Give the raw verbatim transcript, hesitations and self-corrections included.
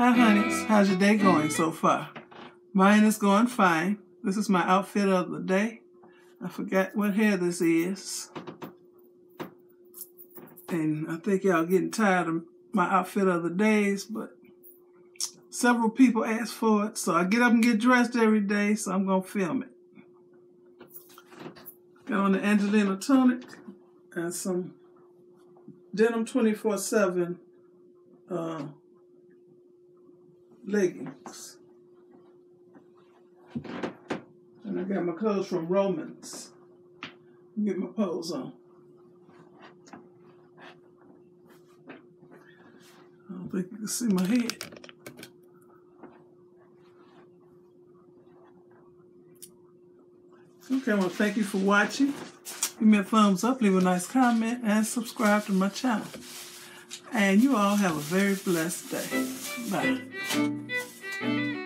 Hi, honeys. How's your day going so far? Mine is going fine. This is my outfit of the day. I forgot what hair this is. And I think y'all getting tired of my outfit of the days, but several people asked for it, so I get up and get dressed every day, so I'm going to film it. Got on the Angelina Tunic and some denim twenty-four seven uh, leggings. And I got my clothes from ROAMAN'S. Get my pose on. I don't think you can see my head. Okay, I want to thank you for watching. Give me a thumbs up, leave a nice comment, and subscribe to my channel. And you all have a very blessed day. Bye.